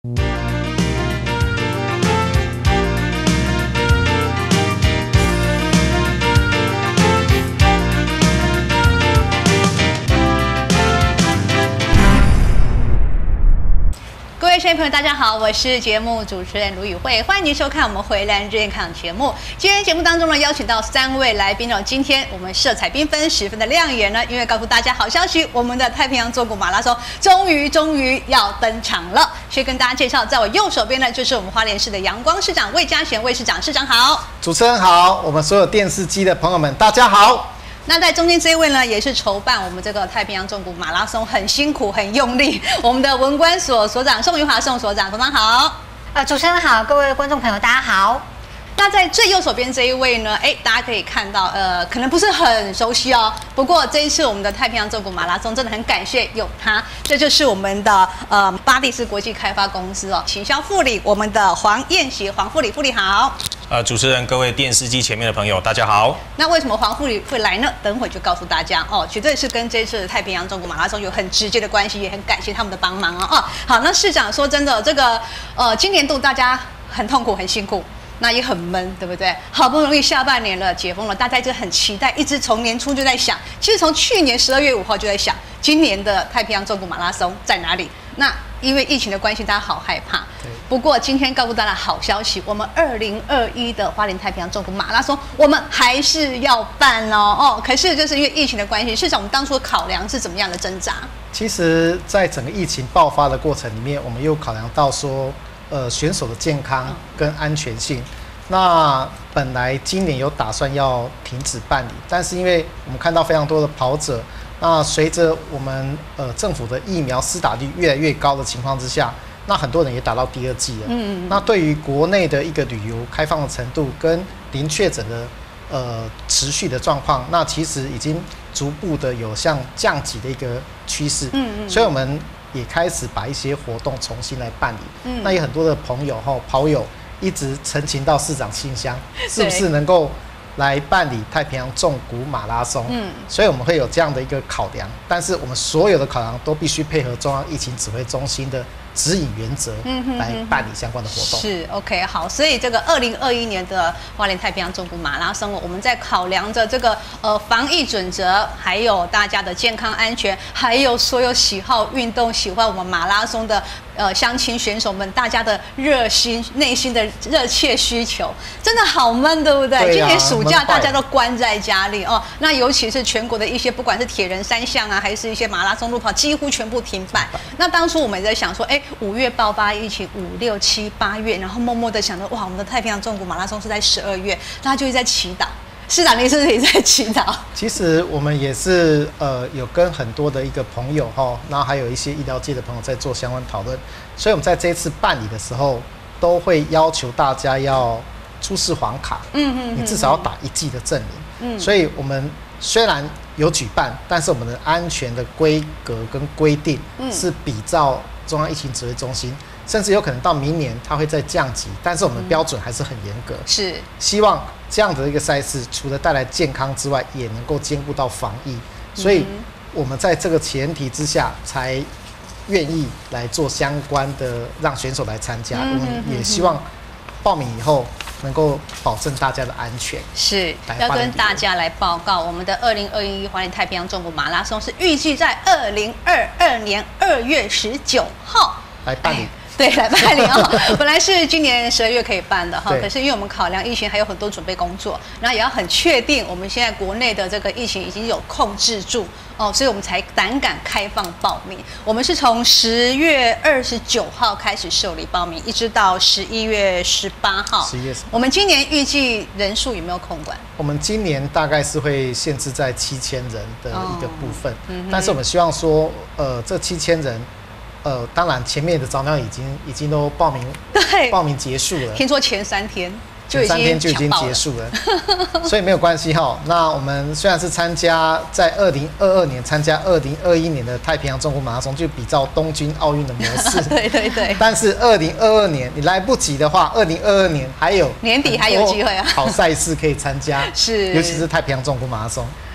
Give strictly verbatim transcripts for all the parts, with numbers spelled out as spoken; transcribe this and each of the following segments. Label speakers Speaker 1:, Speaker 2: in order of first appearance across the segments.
Speaker 1: 各位观众朋友，大家好，我是节目主持人卢宇慧，欢迎您收看我们回来健康节目。今天节目当中呢，邀请到三位来宾哦。今天我们色彩缤纷，十分的亮眼呢，因为告诉大家好消息，我们的太平洋纵谷马拉松终于终于要登场了。先跟大家介绍，在我右手边呢，就是我们花莲市的阳光市长魏嘉贤魏市长，市长好。
Speaker 2: 主持人好，我们所有电视机的朋友们，大家好。
Speaker 1: 那在中间这一位呢，也是筹办我们这个太平洋纵谷马拉松很辛苦、很用力，我们的文管所所长宋云华宋所长，所长好。
Speaker 3: 呃，主持人好，各位观众朋友，大家好。
Speaker 1: 那在最右手边这一位呢，哎，大家可以看到，呃，可能不是很熟悉哦。不过这一次我们的太平洋纵谷马拉松真的很感谢有他，这就是我们的呃巴蒂斯国际开发公司哦，行销副理我们的黄燕协黄副理，副理好。
Speaker 4: 呃，主持人、各位电视机前面的朋友，大家好。
Speaker 1: 那为什么黄副理会来呢？等会就告诉大家哦，绝对是跟这次的太平洋纵谷马拉松有很直接的关系，也很感谢他们的帮忙哦。哦，好，那市长说真的，这个呃，今年度大家很痛苦、很辛苦。那也很闷，对不对？好不容易下半年了，解封了，大家一直很期待，一直从年初就在想。其实从去年十二月五号就在想，今年的太平洋纵谷马拉松在哪里？那因为疫情的关系，大家好害怕。不过今天告诉大家好消息，我们二零二一的花莲太平洋纵谷马拉松，我们还是要办哦。哦，可是就是因为疫情的关系，市长我们当初的考量是怎么样的挣扎？
Speaker 2: 其实，在整个疫情爆发的过程里面，我们又考量到说。呃，选手的健康跟安全性，那本来今年有打算要停止办理，但是因为我们看到非常多的跑者，那随着我们呃政府的疫苗施打率越来越高的情况之下，那很多人也打到第二剂了。嗯嗯。那对于国内的一个旅游开放的程度跟零确诊的呃持续的状况，那其实已经逐步的有向降级的一个趋势。嗯嗯。所以我们。也开始把一些活动重新来办理，嗯，那有很多的朋友哈跑友一直陈情到市长信箱，是不是能够来办理太平洋纵谷马拉松？嗯，所以我们会有这样的一个考量，但是我们所有的考量都必须配合中央疫情指挥中心的指引原则来办理相关的活动。
Speaker 1: 是 OK 好，所以这个二零二一年的花莲太平洋纵谷马拉松，我们在考量着这个呃防疫准则，还有大家的健康安全，还有所有喜好运动、喜欢我们马拉松的呃乡亲选手们，大家的热心、内心的热切需求，真的好闷，对不对？对啊，今年暑假大家都关在家里哦，那尤其是全国的一些不管是铁人三项啊，还是一些马拉松路跑，几乎全部停摆。那当初我们也在想说，哎。五月爆发疫情，五六七八月，然后默默的想着，哇，我们的太平洋纵谷马拉松是在十二月，大家就一直在祈祷。市长，你是不是也在祈祷？
Speaker 2: 其实我们也是呃有跟很多的一个朋友哈，然后还有一些医疗界的朋友在做相关讨论，所以我们在这一次办理的时候，都会要求大家要出示黄卡，嗯嗯，你至少要打一剂的证明，嗯，所以我们虽然有举办，但是我们的安全的规格跟规定是比照。中央疫情指挥中心，甚至有可能到明年它会再降级，但是我们的标准还是很严格。是希望这样的一个赛事，除了带来健康之外，也能够兼顾到防疫。所以，我们在这个前提之下，才愿意来做相关的让选手来参加。我们也希望报名以后能够保证大家的安全。是
Speaker 1: 要跟大家来报告，我们的二零二一花莲太平洋纵谷马拉松是预计在二零二二年二月十九号
Speaker 2: 来办理。
Speaker 1: 对，来办理哦。本来是今年十二月可以办的哈，可是因为我们考量疫情还有很多准备工作，然后也要很确定我们现在国内的这个疫情已经有控制住哦，所以我们才胆敢开放报名。我们是从十月二十九号开始受理报名，一直到十一月十八号。十一月十八。我们今年预计人数有没有控管？
Speaker 2: 我们今年大概是会限制在七千人的一个部分，哦嗯、但是我们希望说，呃，这七千人。呃，当然前面的早鸟已经已经都报名，对，报名结束了。
Speaker 1: 听说前三天就已经
Speaker 2: 前三天就已经结束了，所以没有关系哈。那我们虽然是参加在二零二二年参加二零二一年的太平洋纵谷马拉松，就比照东京奥运的模式，
Speaker 1: 对对对。
Speaker 2: 但是二零二二年你来不及的话，二零二二年还有
Speaker 1: 年底还有机会啊，
Speaker 2: 好赛事可以参加，是，尤其是太平洋纵谷马拉松。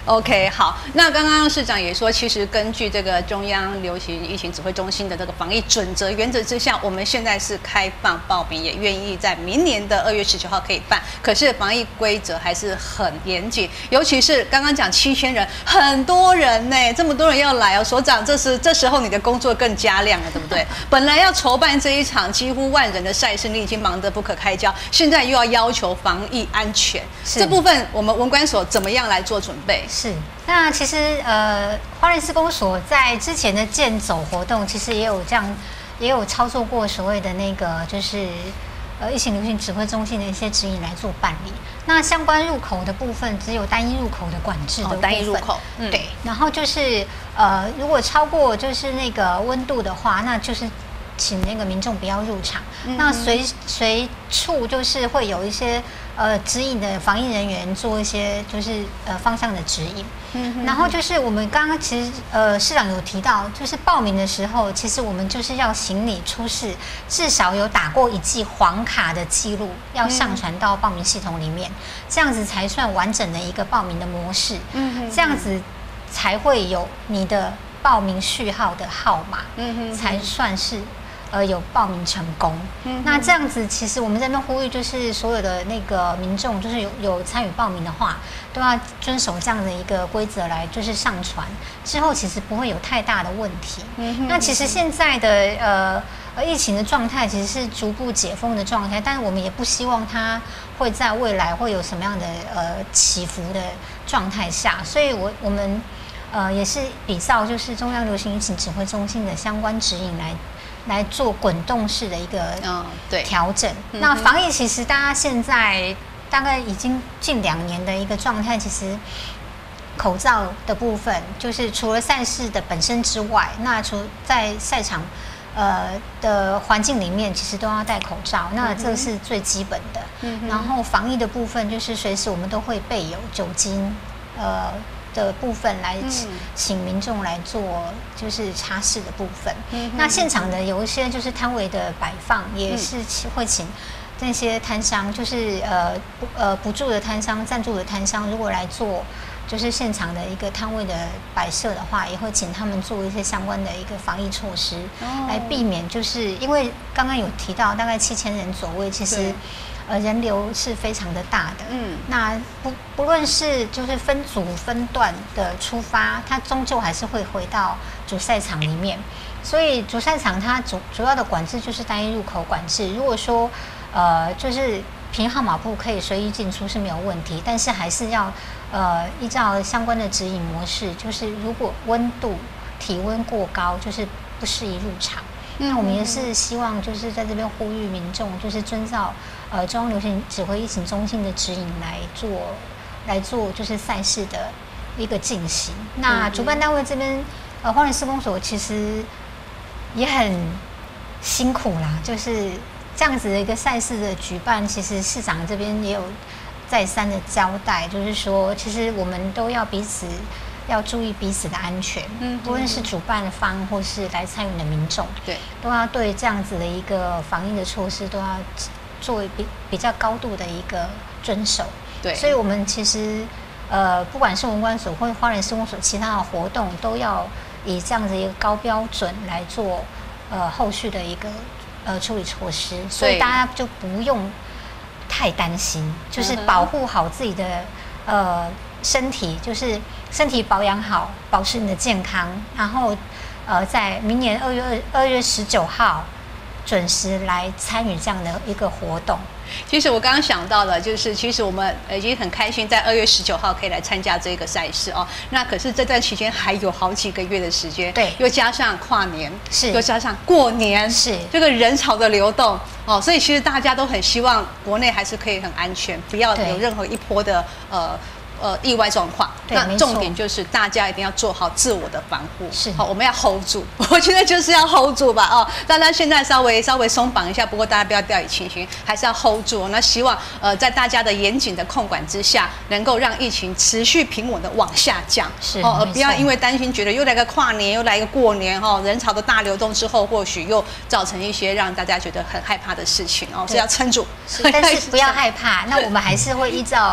Speaker 1: OK， 好，那刚刚市长也说，其实根据这个中央流行疫情指挥中心的这个防疫准则原则之下，我们现在是开放报名，也愿意在明年的二月十九号可以办。可是防疫规则还是很严谨，尤其是刚刚讲七千人，很多人呢，这么多人要来哦，所长，这是这时候你的工作更加亮了，对不对？本来要筹办这一场几乎万人的赛事，你已经忙得不可开交，现在又要要求防疫安全，这部分我们文管所怎么样来做准备？
Speaker 3: 是，那其实呃，花莲市公所在之前的健走活动，其实也有这样，也有操作过所谓的那个就是呃疫情流行指挥中心的一些指引来做办理。那相关入口的部分，只有单一入口的管制的部分，
Speaker 1: 哦、单一入口，
Speaker 3: 嗯、对。然后就是呃，如果超过就是那个温度的话，那就是请那个民众不要入场。嗯、那随随处就是会有一些呃指引的防疫人员做一些就是呃方向的指引。嗯、然后就是我们刚刚其实呃市长有提到，就是报名的时候，其实我们就是要行李出示至少有打过一剂黄卡的记录，要上传到报名系统里面，嗯、这样子才算完整的一个报名的模式。嗯、这样子才会有你的报名序号的号码，嗯、才算是。呃，有报名成功。嗯、那这样子，其实我们在那边呼吁，就是所有的那个民众，就是有有参与报名的话，都要遵守这样的一个规则来，就是上传之后，其实不会有太大的问题。嗯、那其实现在的呃呃疫情的状态，其实是逐步解封的状态，但是我们也不希望它会在未来会有什么样的呃起伏的状态下，所以我我们呃也是比照就是中央流行疫情指挥中心的相关指引来。来做滚动式的一个调整。嗯、那防疫其实大家现在大概已经近两年的一个状态，其实口罩的部分，就是除了赛事的本身之外，那除在赛场呃的环境里面，其实都要戴口罩。那这是最基本的。嗯、然后防疫的部分，就是随时我们都会备有酒精，呃。的部分来请民众来做就是擦拭的部分。嗯、那现场的有一些就是摊位的摆放，也是会请那些摊商，就是呃不呃补助的摊商、赞助的摊商，如果来做就是现场的一个摊位的摆设的话，也会请他们做一些相关的一个防疫措施，哦、来避免就是因为刚刚有提到大概七千人左右，其实。呃，人流是非常的大的。嗯，那不不论是就是分组分段的出发，它终究还是会回到主赛场里面。所以主赛场它主主要的管制就是单一入口管制。如果说呃就是凭号码布可以随意进出是没有问题，但是还是要呃依照相关的指引模式，就是如果温度体温过高，就是不适宜入场。那我们也是希望就是在这边呼吁民众，就是遵照呃中央流行指挥疫情中心的指引来做来做就是赛事的一个进行。那主办单位这边呃花莲市公所其实也很辛苦啦，就是这样子的一个赛事的举办，其实市长这边也有再三的交代，就是说其实我们都要彼此。要注意彼此的安全，嗯，不论是主办方或是来参与的民众，对，都要对这样子的一个防疫的措施都要做比比较高度的一个遵守，对，所以我们其实呃，不管是文管所或花莲市公所其他的活动，都要以这样子一个高标准来做呃后续的一个呃处理措施，所以大家就不用太担心，就是保护好自己的呃身体，就是身体保养好，保持你的健康，然后呃，在明年二月二二月十九号准时来参与这样的一个活动。
Speaker 1: 其实我刚刚想到了，就是其实我们已经很开心，在二月十九号可以来参加这个赛事哦。那可是这段期间还有好几个月的时间，对，又加上跨年，是，又加上过年，是这个人潮的流动哦，所以其实大家都很希望国内还是可以很安全，不要有任何一波的呃。呃，意外状况，那重点就是大家一定要做好自我的防护，是好，我们要 hold 住，我觉得就是要 hold 住吧，哦，大家现在稍微稍微松绑一下，不过大家不要掉以轻心，还是要 hold 住。那希望呃，在大家的严谨的控管之下，能够让疫情持续平稳的往下降，是哦，而不要因为担心觉得又来个跨年，又来一个过年，哦，人潮的大流动之后，或许又造成一些让大家觉得很害怕的事情哦，是要撑住，
Speaker 3: 但是不要害怕，那我们还是会依照。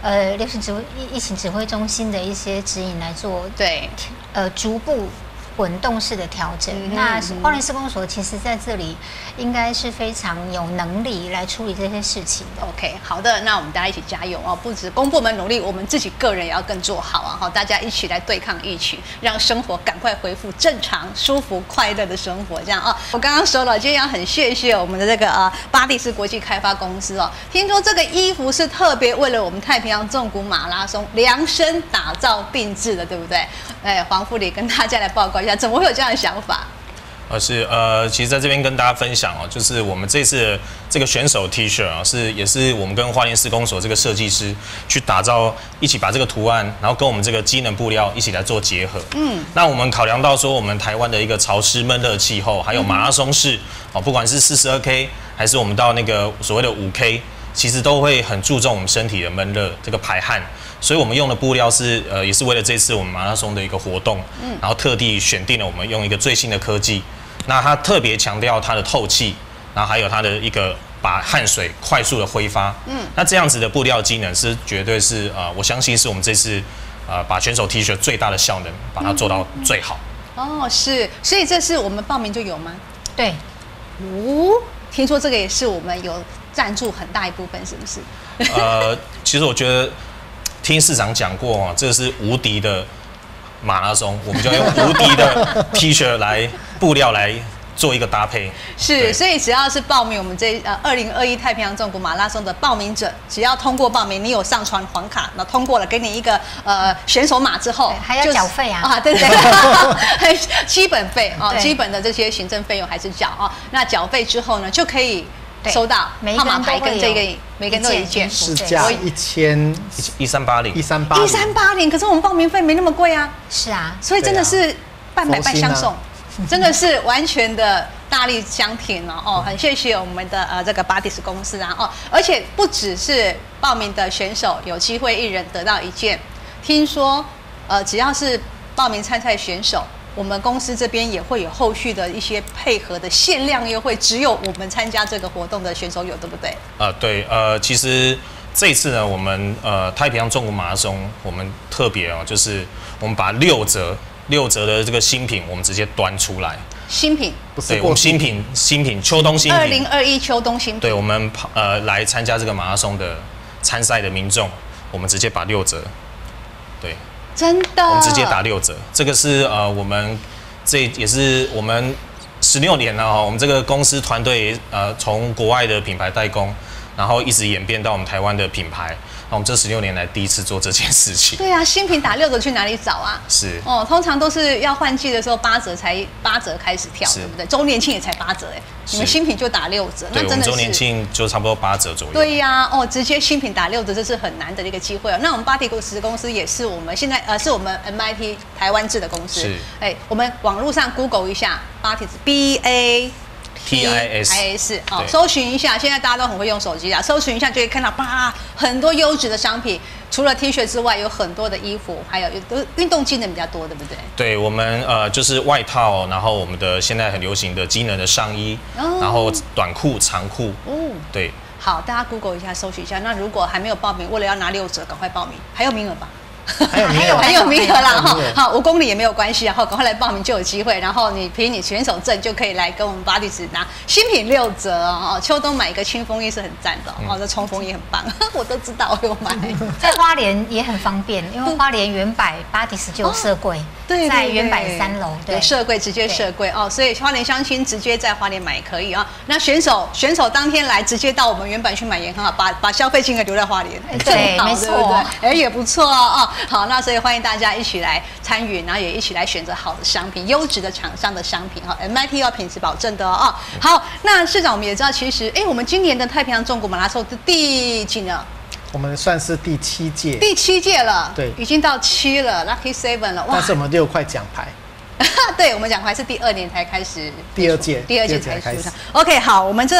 Speaker 3: 呃流行指挥疫疫情指挥中心的一些指引来做，
Speaker 1: 对，
Speaker 3: 呃逐步滚动式的调整。
Speaker 1: 嗯、
Speaker 3: 那花莲市公所其实在这里应该是非常有能力来处理这些事情的。
Speaker 1: OK， 好的，那我们大家一起加油哦！不止公部门努力，我们自己个人也要更做好啊！哈，大家一起来对抗疫情，让生活赶快恢复正常、舒服、快乐的生活。这样啊，我刚刚说了，今天要很谢谢我们的这个呃巴蒂斯国际开发公司哦。听说这个衣服是特别为了我们太平洋纵谷马拉松量身打造定制的，对不对？哎，黄副理跟大家来报告一下，怎么会有这样的想法？
Speaker 4: 而是呃，其实在这边跟大家分享哦，就是我们这次这个选手 T 恤啊，是也是我们跟花莲市公所这个设计师去打造，一起把这个图案，然后跟我们这个机能布料一起来做结合。嗯，那我们考量到说，我们台湾的一个潮湿闷热气候，还有马拉松式哦，不管是四十二 K 还是我们到那个所谓的五 K， 其实都会很注重我们身体的闷热这个排汗。所以我们用的布料是呃，也是为了这次我们马拉松的一个活动，嗯，然后特地选定了我们用一个最新的科技，那它特别强调它的透气，然后还有它的一个把汗水快速的挥发，嗯，那这样子的布料机能是绝对是呃，我相信是我们这次呃把选手 T 恤最大的效能把它做到最好。
Speaker 1: 哦，是，所以这是我们报名就有吗？
Speaker 3: 对，
Speaker 1: 哦，听说这个也是我们有赞助很大一部分，是不是？
Speaker 4: 呃，其实我觉得。听市长讲过哦，这是无敌的马拉松，我们就用无敌的 T 恤来布料来做一个搭配。
Speaker 1: 是，所以只要是报名我们这呃二零二一太平洋纵谷马拉松的报名者，只要通过报名，你有上传黄卡，那通过了，给你一个呃选手码之后，
Speaker 3: 还要缴费啊！
Speaker 1: 啊，对对对，基本费啊、哦，基本的这些行政费用还是缴啊、哦。那缴费之后呢，就可以。收到号码牌跟这个，每个人都有一件，
Speaker 2: 市价一千
Speaker 4: 一三八零，
Speaker 2: 一三八零，
Speaker 1: 一三八零。可是我们报名费没那么贵啊。
Speaker 3: 是啊，
Speaker 1: 所以真的是半买半相送，真的是完全的大力相挺了哦。很谢谢我们的呃这个巴蒂斯公司啊哦，而且不只是报名的选手有机会一人得到一件，听说呃只要是报名参赛选手。我们公司这边也会有后续的一些配合的限量优惠，只有我们参加这个活动的选手有，对不对？
Speaker 4: 呃，对，呃，其实这一次呢，我们呃太平洋纵谷马拉松，我们特别哦，就是我们把六折六折的这个新品，我们直接端出来。
Speaker 1: 新品，
Speaker 4: 对，我们新品新品秋冬新品，
Speaker 1: 二零二一秋冬新品。
Speaker 4: 对，我们呃来参加这个马拉松的参赛的民众，我们直接把六折，对。
Speaker 1: 真的，
Speaker 4: 我们直接打六折，这个是呃，我们这也是我们十六年了哈，我们这个公司团队呃，从国外的品牌代工，然后一直演变到我们台湾的品牌。那我们这十六年来第一次做这件事情。
Speaker 1: 对啊，新品打六折去哪里找啊？
Speaker 4: 是
Speaker 1: 哦，通常都是要换季的时候八折才八折开始跳，对不对？周年庆也才八折哎，你们新品就打六折，
Speaker 4: 那真的是。对，我们周年庆就差不多八折左右。
Speaker 1: 对呀、啊，哦，直接新品打六折，这是很难得的一个机会哦。那我们巴蒂斯公司也是我们现在呃是我们 M I T 台湾制的公司。是。哎，我们网络上 Google 一下巴蒂斯 B A。
Speaker 4: T I S
Speaker 1: 哦，搜寻一下，现在大家都很会用手机啦，搜寻一下就可以看到，哇，很多优质的商品。除了 T 恤之外，有很多的衣服，还有都运动机能比较多，对不对？
Speaker 4: 对，我们呃就是外套，然后我们的现在很流行的机能的上衣，哦、然后短裤、长裤，哦，对。
Speaker 1: 好，大家 Google 一下，搜寻一下。那如果还没有报名，为了要拿六折，赶快报名，还有名额吧？
Speaker 2: 还有名额，
Speaker 1: 还有名额啦哈！好，五公里也没有关系啊，哈，赶快来报名就有机会。然后你凭你选手证就可以来跟我们巴蒂斯拿新品六折哦。秋冬买一个清风衣是很赞的哦，这冲锋衣很棒，我都知道我有买。
Speaker 3: 在花莲也很方便，因为花莲原百巴蒂斯就有设柜，
Speaker 1: 对，
Speaker 3: 在原百三楼
Speaker 1: 有设柜，直接设柜哦，所以花莲乡亲直接在花莲买也可以啊。那选手选手当天来直接到我们原版去买也很好，把把消费金额留在花莲，
Speaker 3: 对，没错，
Speaker 1: 哎也不错哦。好，那所以欢迎大家一起来参与，然后也一起来选择好的商品、优质的厂商的商品哈。M I T 要品质保证的哦。好，那市长我们也知道，其实哎，我们今年的太平洋纵谷马拉松是第几呢？
Speaker 2: 我们算是第七届，
Speaker 1: 第七届了，
Speaker 2: 对，
Speaker 1: 已经到七了 ，Lucky Seven 了，哇！
Speaker 2: 但是我们六块奖牌。
Speaker 1: 对，我们奖牌是第二年才开始，
Speaker 2: 第二届，
Speaker 1: 第二届才出场。OK， 好，我们这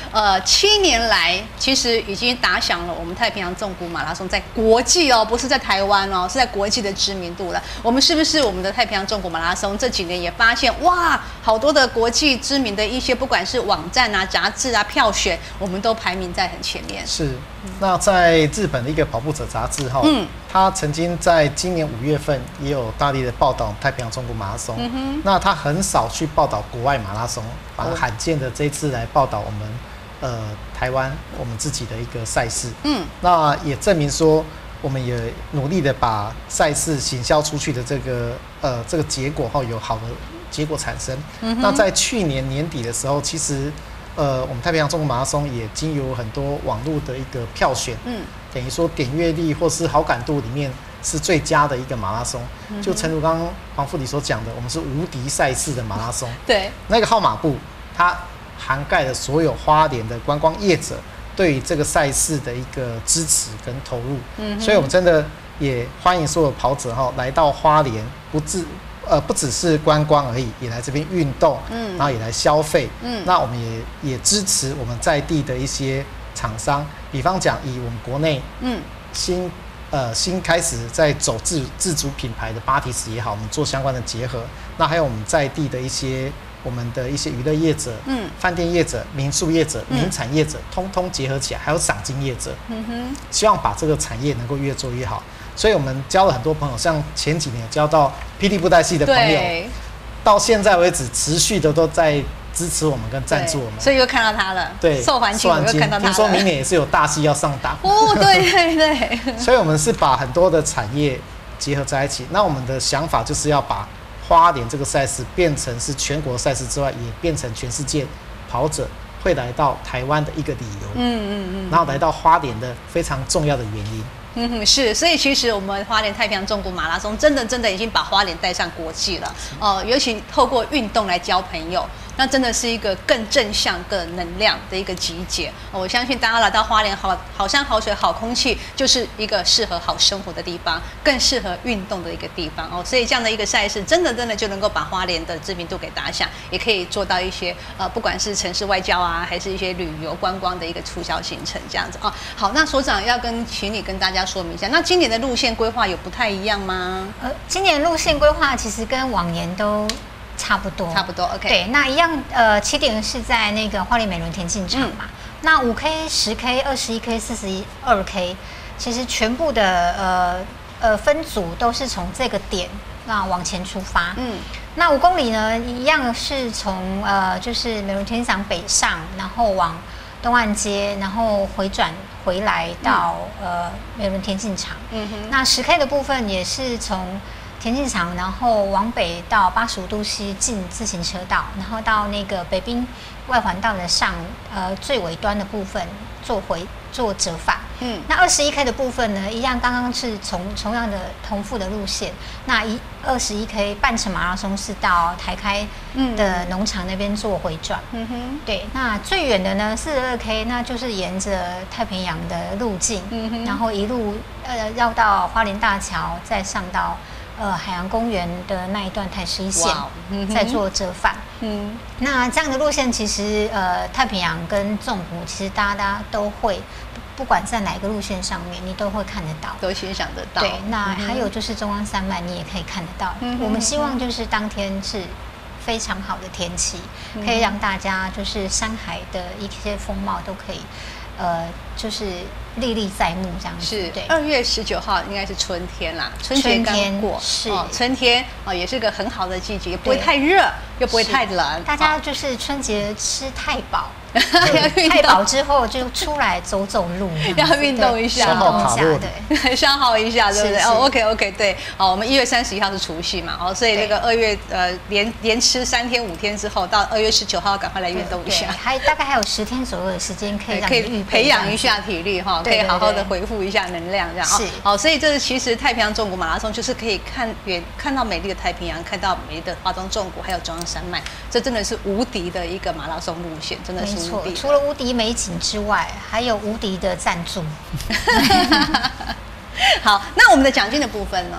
Speaker 1: 呃七年来，其实已经打响了我们太平洋纵谷马拉松在国际哦，不是在台湾哦，是在国际的知名度了。我们是不是我们的太平洋纵谷马拉松这几年也发现哇，好多的国际知名的一些不管是网站啊、杂志啊、票选，我们都排名在很前面。
Speaker 2: 是，那在日本的一个跑步者杂志哈，嗯，他曾经在今年五月份也有大力的报道太平洋纵谷马拉松。嗯哼，那他很少去报道国外马拉松，反而罕见的这一次来报道我们呃台湾我们自己的一个赛事。嗯，那也证明说我们也努力的把赛事行销出去的这个呃这个结果后有好的结果产生。嗯，那在去年年底的时候，其实呃我们太平洋纵谷马拉松也经由很多网络的一个票选，嗯，等于说点阅率或是好感度里面是最佳的一个马拉松。嗯，就诚如刚刚黄副理所讲的，我们是无敌赛事的马拉松。对，那个号码布它涵盖了所有花莲的观光业者对于这个赛事的一个支持跟投入。嗯，所以我们真的也欢迎所有跑者哈来到花莲，不只呃不只是观光而已，也来这边运动，嗯，然后也来消费。嗯，那我们也也支持我们在地的一些厂商，比方讲以我们国内嗯新呃新开始在走自自主品牌的巴提斯也好，我们做相关的结合。那还有我们在地的一些我们的一些娱乐业者、嗯，饭店业者、民宿业者、名产业者，通通结合起来，还有赏金业者，嗯哼，希望把这个产业能够越做越好。所以我们交了很多朋友，像前几年交到霹雳布袋戏的朋友，到现在为止持续的都在支持我们跟赞助我们，
Speaker 1: 所以又看到他了。对，受环境我又看到他了。
Speaker 2: 听说明年也是有大戏要上档。
Speaker 1: 哦，对对对。
Speaker 2: 所以我们是把很多的产业结合在一起。那我们的想法就是要把花莲这个赛事变成是全国赛事之外，也变成全世界跑者会来到台湾的一个理由。嗯嗯嗯。然后来到花莲的非常重要的原因。
Speaker 1: 嗯哼，是，所以其实我们花莲太平洋纵谷马拉松真的真的已经把花莲带上国际了。哦、呃，尤其透过运动来交朋友。那真的是一个更正向、更能量的一个集结。我相信大家来到花莲，好好山好水好空气，就是一个适合好生活的地方，更适合运动的一个地方哦。所以这样的一个赛事，真的真的就能够把花莲的知名度给打响，也可以做到一些呃，不管是城市外交啊，还是一些旅游观光的一个促销行程这样子哦。好，那所长要跟请你跟大家说明一下，那今年的路线规划有不太一样吗？
Speaker 3: 呃，今年路线规划其实跟往年都差不多，
Speaker 1: 差不多 ，OK。
Speaker 3: 对，那一样，呃，起点是在那个花莲美伦田径场嘛。嗯、那五 K、十 K、二十一 K、四十二 K， 其实全部的呃呃分组都是从这个点那往前出发。嗯。那五公里呢，一样是从呃就是美伦田径场北上，然后往东岸街，然后回转回来到、嗯、呃美伦田径场。嗯哼。那十 K 的部分也是从田径场，然后往北到八十五度西进自行车道，然后到那个北滨外环道的上呃最尾端的部分做回做折返。嗯，那二十一 K 的部分呢，一样刚刚是从同样的同步的路线。那一二十一 K 半程马拉松是到台开的农场那边做回转。嗯哼，对。那最远的呢，四十二 K， 那就是沿着太平洋的路径，嗯哼，然后一路呃绕到花莲大桥，再上到呃，海洋公园的那一段台十一线，嗯、在做折返。嗯，那这样的路线其实呃，太平洋跟纵谷其实大家都会，不管在哪一个路线上面，你都会看得到，
Speaker 1: 都欣赏得到。
Speaker 3: 对，那还有就是中央山脉，你也可以看得到。嗯、我们希望就是当天是非常好的天气，嗯、可以让大家就是山海的一些风貌都可以，呃，就是历历在目这样子。
Speaker 1: 是，对。二月十九号应该是春天啦，春节刚过，
Speaker 3: 是、
Speaker 1: 哦、春天哦，也是个很好的季节，也不会太热，又不会太冷。
Speaker 3: 大家就是春节吃太饱。太饱之后就出来走走路，
Speaker 1: 要运动一下，
Speaker 2: 消耗卡路
Speaker 1: 对，消耗一下，对不对？哦 ，OK OK， 对，哦，我们一月三十一号是除夕嘛，哦，所以这个二月呃连连吃三天五天之后，到二月十九号赶快来运动一下，
Speaker 3: 还大概还有十天左右的时间可以
Speaker 1: 可以培养一下体力哈，可以好好的恢复一下能量这样啊。好，所以这是其实太平洋纵谷马拉松就是可以看远看到美丽的太平洋，看到美丽的花东纵谷，还有中央山脉，这真的是无敌的一个马拉松路线，真的是。
Speaker 3: 错，除了无敌美景之外，还有无敌的赞助。
Speaker 1: 好，那我们的奖金的部分呢？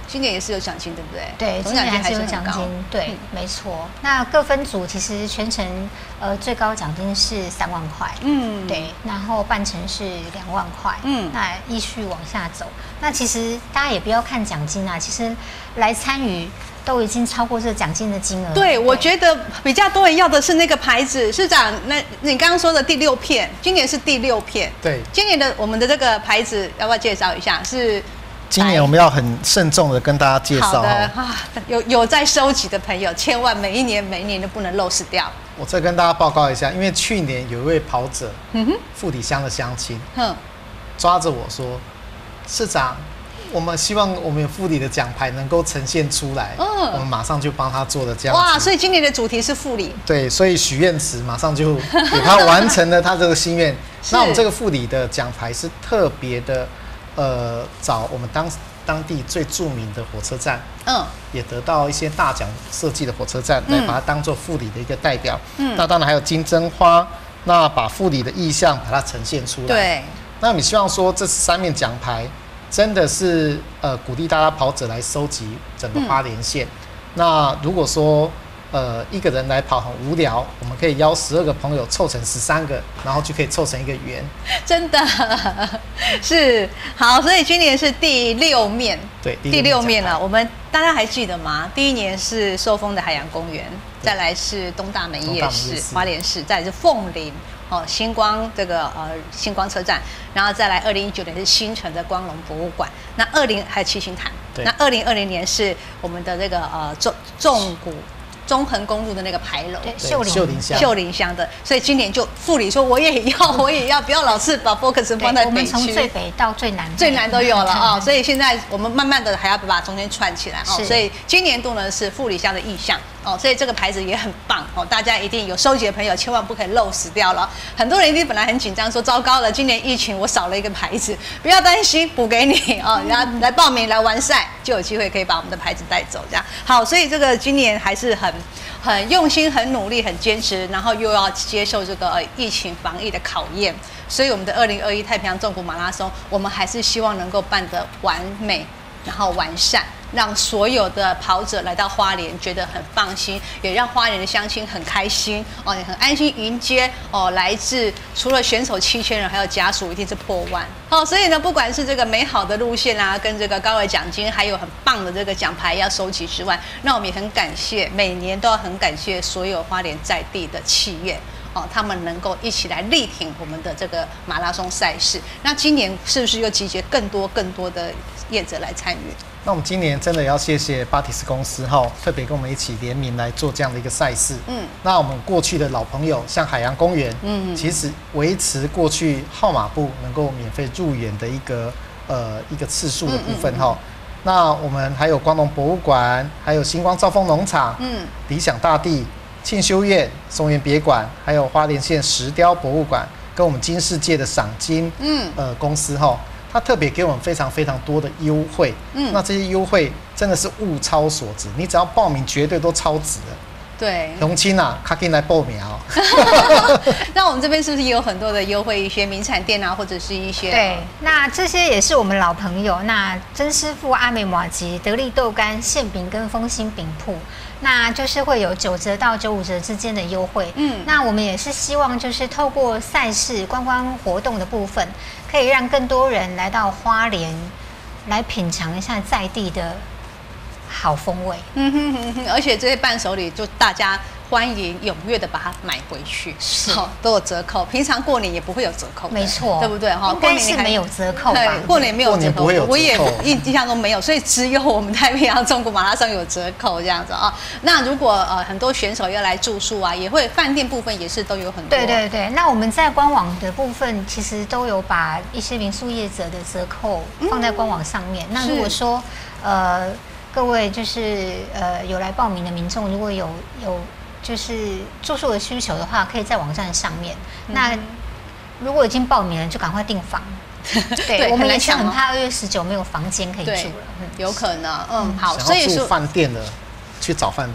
Speaker 1: 今年也是有奖金，对不对？
Speaker 3: 对，今年还是有奖金，对，嗯、没错。那各分组其实全程呃最高奖金是三万块，嗯，对，然后半程是两万块，嗯，那依序往下走。那其实大家也不要看奖金啊，其实来参与都已经超过这个奖金的金额。
Speaker 1: 对，我觉得比较多人要的是那个牌子，市长，那你刚刚说的第六片，今年是第六片，
Speaker 2: 对，
Speaker 1: 今年的我们的这个牌子要不要介绍一下？是。
Speaker 2: 今年我们要很慎重的跟大家介绍。
Speaker 1: 好的啊，有有在收集的朋友，千万每一年每一年都不能漏失掉。
Speaker 2: 我再跟大家报告一下，因为去年有一位跑者，嗯哼，富里乡的乡亲，哼，抓着我说，市长，我们希望我们富里的奖牌能够呈现出来，嗯，我们马上就帮他做了这样子。
Speaker 1: 哇，所以今年的主题是富里。
Speaker 2: 对，所以许愿池马上就给他完成了他这个心愿。那我们这个富里的奖牌是特别的。呃，找我们当当地最著名的火车站，嗯，也得到一些大奖设计的火车站，来把它当做富里的一个代表。嗯，那当然还有金针花，那把富里的意象把它呈现出来。
Speaker 1: 对，
Speaker 2: 那你希望说这三面奖牌真的是呃鼓励大家跑者来收集整个花莲县。嗯、那如果说呃一个人来跑很无聊，我们可以邀十二个朋友凑成十三个，然后就可以凑成一个圆。
Speaker 1: 真的是好，所以今年是第六面，
Speaker 2: 对，
Speaker 1: 第六面了。我们大家还记得吗？第一年是寿丰的海洋公园，再来是东大门夜市、花莲市，再来是凤林哦，星光这个呃星光车站，然后再来二零一九年是新城的光荣博物馆，那二零还有七星潭，那二零二零年是我们的这个呃纵纵谷。中横公路的那个牌楼，
Speaker 3: 秀林
Speaker 2: 秀林乡，
Speaker 1: 秀林乡的，所以今年就富里说我也要，我也要，不要老是把 focus 放在北区，
Speaker 3: 我们从最北到最南，
Speaker 1: 最南都有了啊、哦，所以现在我们慢慢的还要把中间串起来哦，所以今年度呢是富里乡的意象哦，所以这个牌子也很棒哦，大家一定有收集的朋友千万不可以漏失掉了。很多人一定本来很紧张，说糟糕了，今年疫情我少了一个牌子，不要担心，补给你哦，然后来报名来完赛，就有机会可以把我们的牌子带走，这样好，所以这个今年还是很。很用心、很努力、很坚持，然后又要接受这个疫情防疫的考验，所以我们的二零二一太平洋纵谷马拉松，我们还是希望能够办得完美，然后完善，让所有的跑者来到花莲觉得很放心，也让花莲的乡亲很开心哦，也很安心迎接哦，来自除了选手七千人，还有家属一定是破万哦，所以呢，不管是这个美好的路线啊，跟这个高额奖金，还有很棒的这个奖牌要收集之外，那我们也很感谢，每年都要很感谢所有花莲在地的企业。哦，他们能够一起来力挺我们的这个马拉松赛事。那今年是不是又集结更多更多的业者来参与？
Speaker 2: 那我们今年真的要谢谢巴提斯公司哈，特别跟我们一起联名来做这样的一个赛事。嗯，那我们过去的老朋友，像海洋公园，嗯，其实维持过去号码布能够免费入园的一个呃一个次数的部分哈。嗯嗯嗯那我们还有光荣博物馆，还有星光兆丰农场，嗯，理想大地。庆修院、松原别馆，还有花莲县石雕博物馆，跟我们金世界的赏金，嗯，呃，公司哈，它特别给我们非常非常多的优惠，嗯，那这些优惠真的是物超所值，你只要报名，绝对都超值的。
Speaker 1: 对，
Speaker 2: 荣亲啊，卡进来报名哦。
Speaker 1: 那我们这边是不是也有很多的优惠，一些名产店啊，或者是一些？
Speaker 3: 对，那这些也是我们老朋友。那曾师傅、阿美麻吉、得力豆干、馅饼跟丰兴饼铺，那就是会有九折到九五折之间的优惠。嗯，那我们也是希望就是透过赛事观光活动的部分，可以让更多人来到花莲，来品尝一下在地的好风味。嗯
Speaker 1: 哼哼哼，而且这些伴手礼就大家欢迎踊跃的把它买回去，是、哦、都有折扣。平常过年也不会有折扣，
Speaker 3: 没错，
Speaker 1: 对不对？哈，
Speaker 3: 应该是没有折扣吧？
Speaker 1: 对，过年没有折扣，
Speaker 2: 有折扣
Speaker 1: 我也印象中没有，所以只有我们太平洋纵谷马拉松有折扣这样子啊、哦。那如果呃很多选手要来住宿啊，也会饭店部分也是都有很多。
Speaker 3: 对对对，那我们在官网的部分其实都有把一些民宿业者的折扣放在官网上面。嗯、那如果说呃。各位就是呃有来报名的民众，如果有有就是住宿的需求的话，可以在网站上面。嗯、那如果已经报名了，就赶快订房。对，对我们也是很怕二月十九没有房间可以住了。
Speaker 1: 嗯，有可能。嗯，好，
Speaker 2: 所以说饭店的去找饭店。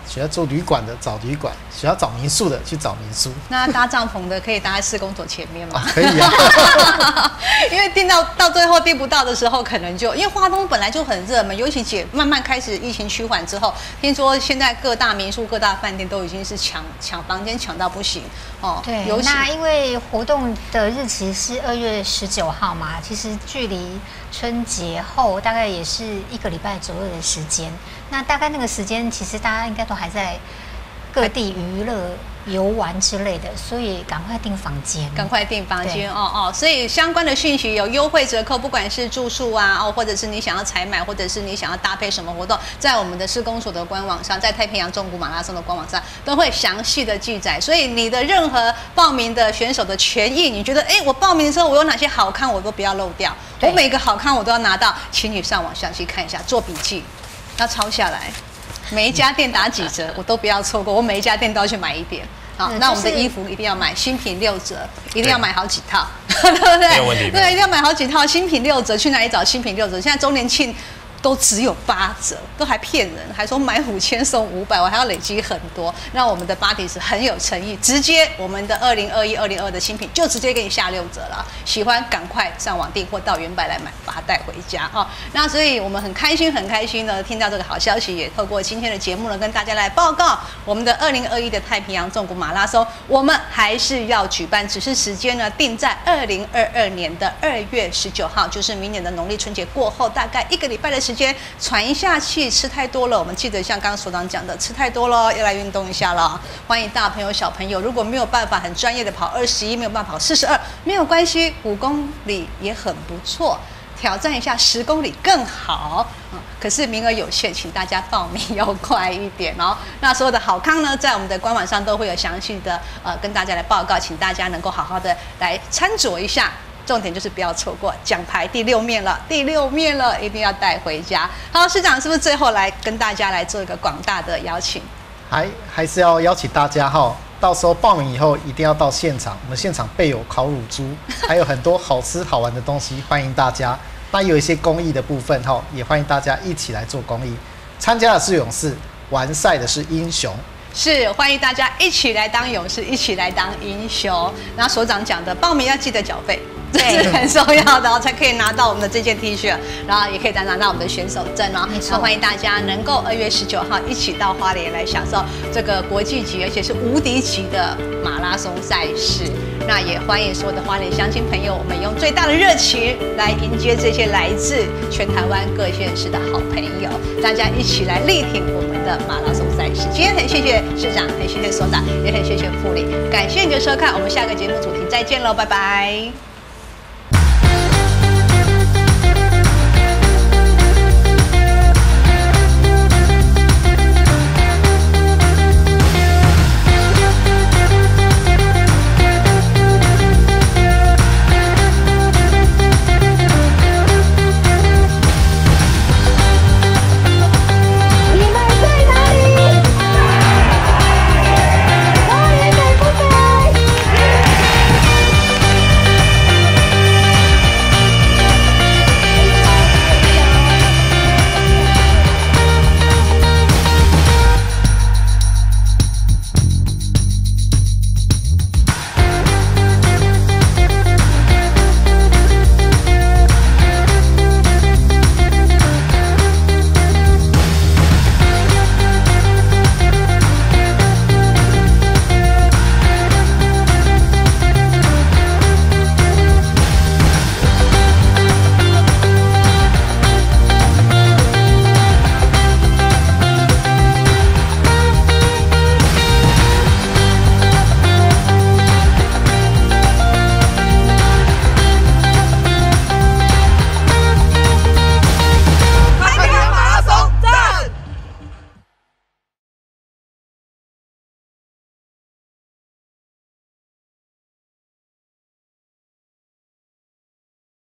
Speaker 2: 喜欢住旅馆的找旅馆，喜欢找民宿的去找民宿。
Speaker 1: 那搭帐篷的可以搭在施工所前面吗？
Speaker 2: 啊可以啊，
Speaker 1: 因为订到到最后订不到的时候，可能就因为花东本来就很热门，尤其解慢慢开始疫情趋缓之后，听说现在各大民宿、各大饭店都已经是抢抢房间抢到不行哦。
Speaker 3: 对，
Speaker 1: 尤其
Speaker 3: 那因为活动的日期是二月十九号嘛，其实距离春节后大概也是一个礼拜左右的时间。那大概那个时间，其实大家应该都还在各地娱乐、游玩之类的，所以赶快订房间，
Speaker 1: 赶快订房间哦哦，所以相关的讯息有优惠折扣，不管是住宿啊哦，或者是你想要采买，或者是你想要搭配什么活动，在我们的施工所的官网上，在太平洋中古马拉松的官网上都会详细的记载。所以你的任何报名的选手的权益，你觉得哎，我报名的时候我有哪些好康，我都不要漏掉，我每个好康我都要拿到，请你上网详细看一下，做笔记，要抄下来。每一家店打几折，我都不要错过。我每一家店都要去买一点。好，
Speaker 3: 嗯
Speaker 1: 那我们的
Speaker 3: 就是
Speaker 1: 衣服一定要买新品六折，一定要买好几套，对不对？
Speaker 4: 没有问题
Speaker 1: 对，一定要买好几套新品六折。去哪里找新品六折？现在周年庆都只有八折，都还骗人，还说买五千送五百，我还要累积很多。那我们的巴迪是很有诚意，直接我们的二零二一、二零二的新品就直接给你下六折了。喜欢赶快上网订或到原百来买，把它带回家哦。那所以我们很开心，很开心的听到这个好消息，也透过今天的节目呢，跟大家来报告我们的二零二一的太平洋纵谷马拉松，我们还是要举办，只是时间呢定在二零二二年的二月十九号，就是明年的农历春节过后，大概一个礼拜的时间。喘一下气，吃太多了，我们记得像刚刚所长讲的，吃太多了要来运动一下了。欢迎大朋友小朋友，如果没有办法很专业的跑二十一，没有办法跑四十二，没有关系，五公里也很不错。挑战一下十公里更好，嗯，可是名额有限，请大家报名要快一点哦。那所有的好康呢，在我们的官网上都会有详细的呃跟大家来报告，请大家能够好好的来参酌一下。重点就是不要错过奖牌第六面了，第六面了，一定要带回家。好，市长是不是最后来跟大家来做一个广大的邀请？
Speaker 2: 还还是要邀请大家哈，到时候报名以后一定要到现场，我们现场备有烤乳猪，还有很多好吃好玩的东西，欢迎大家。那有一些公益的部分哈，也欢迎大家一起来做公益。参加的是勇士，完赛的是英雄。
Speaker 1: 是，欢迎大家一起来当勇士，一起来当英雄。那所长讲的，报名要记得缴费。这是很重要的哦，才可以拿到我们的这件 T 恤，然后也可以再拿到我们的选手证哦。
Speaker 3: 没错，
Speaker 1: 那欢迎大家能够二月十九号一起到花莲来享受这个国际级而且是无敌级的马拉松赛事。那也欢迎所有的花莲乡亲朋友，我们用最大的热情来迎接这些来自全台湾各县市的好朋友，大家一起来力挺我们的马拉松赛事。今天很谢谢市长，很谢谢所长，也很谢谢副理，感谢你的收看，我们下个节目主题再见喽，拜拜。